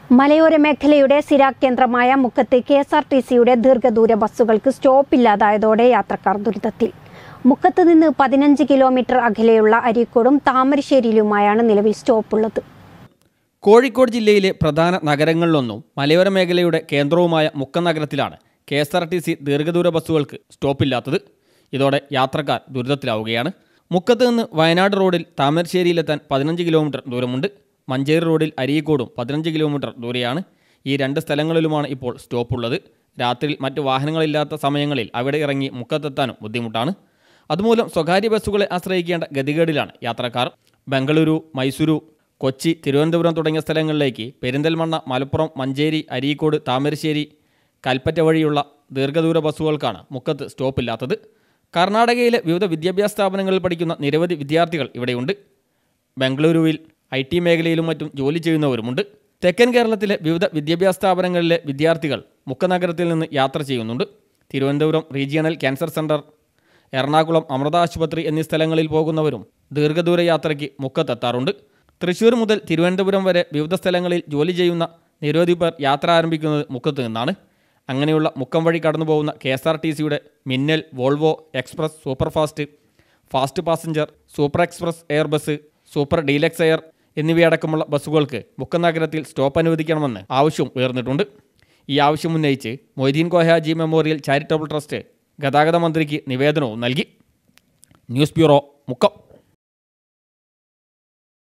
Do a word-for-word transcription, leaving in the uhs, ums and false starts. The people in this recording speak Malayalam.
മലയോര മേഖലയുടെ സ്ഥിരകേന്ദ്രമായ മുക്കത്ത് കെ എസ് ആർ ടി സിയുടെ ദീർഘദൂര ബസ്സുകൾക്ക് സ്റ്റോപ്പില്ലാതായതോടെ യാത്രക്കാർ ദുരിതത്തിൽ. മുക്കത്ത് നിന്ന് പതിനഞ്ച് കിലോമീറ്റർ അകലെയുള്ള അരീക്കോടും താമരശ്ശേരിയിലുമായാണ് നിലവിൽ സ്റ്റോപ്പുള്ളത്. കോഴിക്കോട് ജില്ലയിലെ പ്രധാന നഗരങ്ങളിലൊന്നും മലയോര മേഖലയുടെ കേന്ദ്രവുമായ മുക്കം നഗരത്തിലാണ് K S R T C ദീർഘദൂര ബസ്സുകൾക്ക് സ്റ്റോപ്പില്ലാത്തത്. ഇതോടെ യാത്രക്കാർ ദുരിതത്തിലാവുകയാണ്. മുക്കത്ത് നിന്ന് വയനാട് റോഡിൽ താമരശ്ശേരിയിലെത്താൻ പതിനഞ്ച് കിലോമീറ്റർ ദൂരമുണ്ട്. മഞ്ചേരി റോഡിൽ അരീക്കോടും പതിനഞ്ച് കിലോമീറ്റർ ദൂരെയാണ്. ഈ രണ്ട് സ്ഥലങ്ങളിലുമാണ് ഇപ്പോൾ സ്റ്റോപ്പുള്ളത്. രാത്രിയിൽ മറ്റ് വാഹനങ്ങളില്ലാത്ത സമയങ്ങളിൽ അവിടെ ഇറങ്ങി മുക്കത്തെത്താനും ബുദ്ധിമുട്ടാണ്. അതുമൂലം സ്വകാര്യ ബസ്സുകളെ ആശ്രയിക്കേണ്ട ഗതികേടിലാണ് യാത്രക്കാർ. ബംഗളൂരു, മൈസൂരു, കൊച്ചി, തിരുവനന്തപുരം തുടങ്ങിയ സ്ഥലങ്ങളിലേക്ക് പെരിന്തൽമണ്ണ, മലപ്പുറം, മഞ്ചേരി, അരീക്കോട്, താമരശ്ശേരി, കൽപ്പറ്റ വഴിയുള്ള ദീർഘദൂര ബസ്സുകൾക്കാണ് മുക്കത്ത് സ്റ്റോപ്പില്ലാത്തത്. കർണാടകയിലെ വിവിധ വിദ്യാഭ്യാസ സ്ഥാപനങ്ങളിൽ പഠിക്കുന്ന നിരവധി വിദ്യാർത്ഥികൾ ഇവിടെയുണ്ട്. ബംഗളൂരുവിൽ ഐ ടി മേഖലയിലും മറ്റും ജോലി ചെയ്യുന്നവരുമുണ്ട്. തെക്കൻ കേരളത്തിലെ വിവിധ വിദ്യാഭ്യാസ സ്ഥാപനങ്ങളിലെ വിദ്യാർത്ഥികൾ മുക്കനഗരത്തിൽ നിന്ന് യാത്ര ചെയ്യുന്നുണ്ട്. Thiruvananthapuram regional cancer centre, Ernakulam Amrita ആശുപത്രി എന്നീ സ്ഥലങ്ങളിൽ പോകുന്നവരും ദീർഘദൂര യാത്രയ്ക്ക് മുക്കത്തെത്താറുണ്ട്. തൃശ്ശൂർ മുതൽ തിരുവനന്തപുരം വരെ വിവിധ സ്ഥലങ്ങളിൽ ജോലി ചെയ്യുന്ന നിരവധി പേർ യാത്ര ആരംഭിക്കുന്നത് മുക്കത്ത് നിന്നാണ്. അങ്ങനെയുള്ള മുക്കം വഴി കടന്നു പോകുന്ന കെ എസ് ആർ ടി സിയുടെ മിന്നൽ, Volvo, express, super fast, fast passenger, super express air bus, super deluxe air എന്നിവയടക്കമുള്ള ബസ്സുകൾക്ക് മുക്കം നഗരത്തിൽ സ്റ്റോപ്പ് അനുവദിക്കണമെന്ന് ആവശ്യം ഉയർന്നിട്ടുണ്ട്. ഈ ആവശ്യം ഉന്നയിച്ച് Moideen Kohaji memorial charitable trust ഗതാഗത മന്ത്രിക്ക് നിവേദനവും നൽകി. News bureau, Mukkam.